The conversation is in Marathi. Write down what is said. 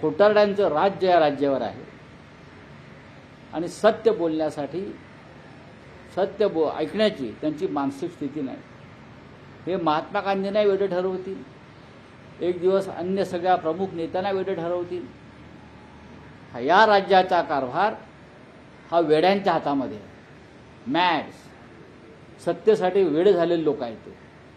खोटारड्यांचं राज्य या राज्यावर आहे आणि सत्य बोलण्यासाठी ऐकण्याची त्यांची मानसिक स्थिती नाही। हे महात्मा गांधींना वेडे ठरवतील, एक दिवस अन्य सगळ्या प्रमुख नेत्यांना वेडे ठरवतील। या राज्याचा कारभार हा वेड्यांच्या हातामध्ये आहे। मॅड्स, सत्तेसाठी वेडे झालेले लोक आहेत ते।